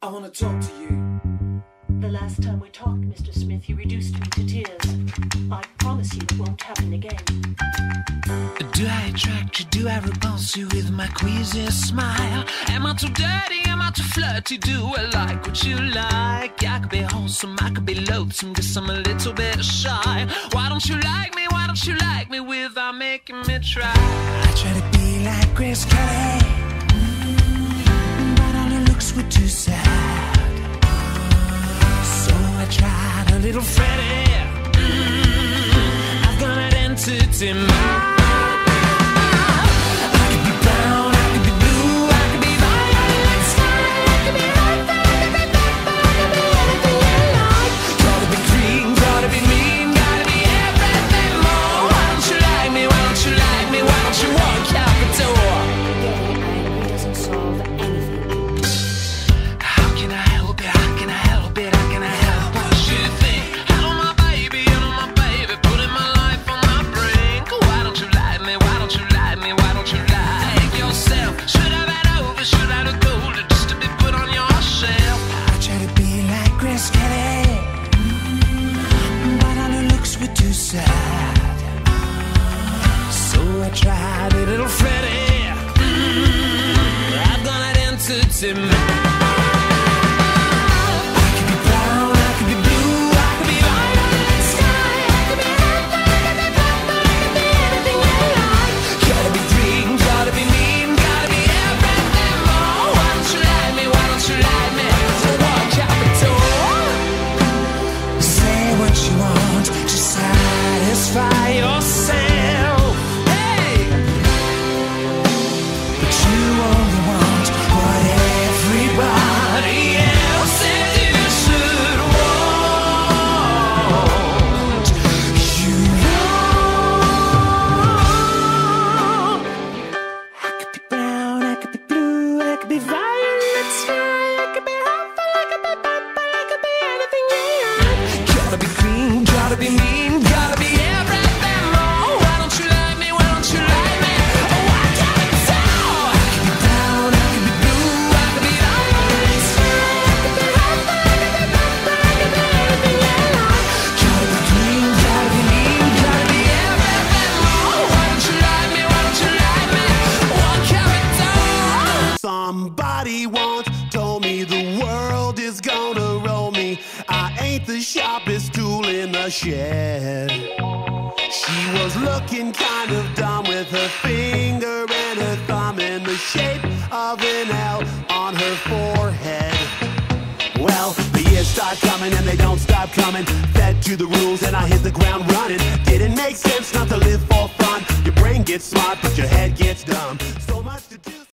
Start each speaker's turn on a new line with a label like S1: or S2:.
S1: I want to talk to you.
S2: The last time we talked, Mr. Smith, you reduced me to tears. I promise you it won't happen again.
S3: Do I attract you? Do I repulse you with my queasy smile? Am I too dirty? Am I too flirty? Do I like what you like? I could be wholesome, I could be loathsome, guess I'm a little bit shy. Why don't you like me? Why don't you like me without making me try? I try to be like Grace Kelly, but all her looks were too sad. So I tried a little Freddie. I've got an entity mind. So I tried a little Freddie. I've got an entity mind. I could be brown, I could be blue, I could be violet sky, I could be purple, I could be purple, I could be anything you like. Gotta be green, gotta be mean, gotta be everything more. Why don't you like me? Why don't you like me? So walk out the door. Say what you want to satisfy yourself. Hey, but you only want what everybody else says you should want. You want. I could be brown, I could be blue, I could be violet sky, I could be hopeful, I could be purple, I could be anything you like. Gotta be green, gotta be mean, gotta be everything more. Why don't you like me? Why don't you like me? Oh, I can't tell. I could be brown, I could be blue, I could be violet sky, I could be hopeful, I could be purple, I could be anything you like. Gotta be green, gotta be mean, gotta be everything more. Why don't you like me? Why don't you like me? What character?
S4: Somebody once told me the world is gonna roll me. I ain't the sharpest tool in the shed. She was looking kind of dumb with her finger and her thumb in the shape of an L on her forehead. Well, the years start coming and they don't stop coming. Fed to the rules and I hit the ground running. Didn't make sense not to live for fun. Your brain gets smart but your head gets dumb. So much to do.